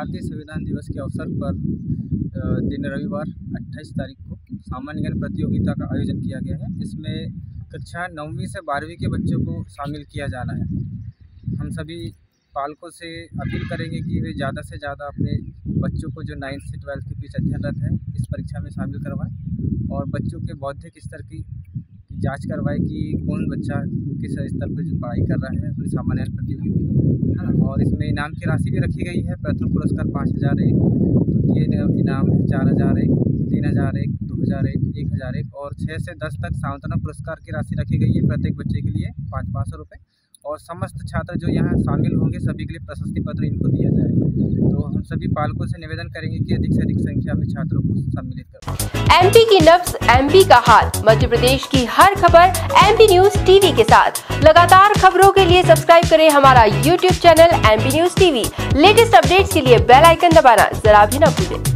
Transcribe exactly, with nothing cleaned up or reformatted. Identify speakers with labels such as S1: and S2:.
S1: भारतीय संविधान दिवस के अवसर पर दिन रविवार अट्ठाईस तारीख को सामान्य ज्ञान प्रतियोगिता का आयोजन किया गया है। इसमें कक्षा नौवीं से बारहवीं के बच्चों को शामिल किया जाना है। हम सभी पालकों से अपील करेंगे कि वे ज़्यादा से ज़्यादा अपने बच्चों को जो नाइन्थ से ट्वेल्थ के बीच अध्ययनरत है इस परीक्षा में शामिल करवाएं और बच्चों के बौद्धिक स्तर की जांच करवाएं कि कौन बच्चा किस स्तर पर जो पढ़ाई कर रहा है अपनी सामान्य प्रतियोगिता है ना। और इसमें इनाम की राशि भी रखी गई है। प्रथम पुरस्कार पाँच हज़ार एक, द्वितीय इनाम है चार हज़ार एक, तीन हज़ार एक, दो हज़ार एक, एक हज़ार एक और छः से दस तक सांत्वना पुरस्कार की राशि रखी गई है प्रत्येक बच्चे के लिए पाँच पाँच सौ रुपये। और समस्त छात्र जो यहाँ शामिल होंगे सभी के लिए प्रशस्ति पत्र इनको दिया जाएगा। तो हम सभी पालकों से निवेदन करेंगे कि अधिक से अधिक संख्या में छात्रों को सम्मिलित करें।
S2: एमपी की नब्ज, एमपी का हाल, मध्य प्रदेश की हर खबर एमपी न्यूज टीवी के साथ। लगातार खबरों के लिए सब्सक्राइब करें हमारा YouTube channel MP news TV. Latest updates के लिए बेल आइकन दबाना जरा भी न भूलें।